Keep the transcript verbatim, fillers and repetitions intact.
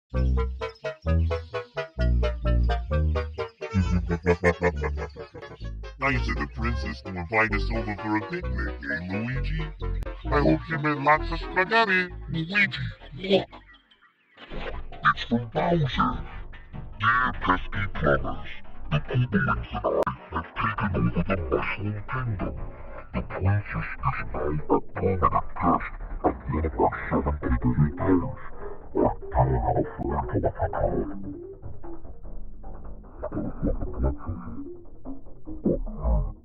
Nice of the princess to invite us over for a picnic, eh, Luigi? I hope she made lots of spaghetti. Luigi, look! It's from Bowser. Dear pesky plumbers, the Koopalings and I have taken over the Mushroom Kingdom. The princess is now a permanent guest at one of our seven Koopali towers. I don't have a phone to look at her. There's like a princess. But, um,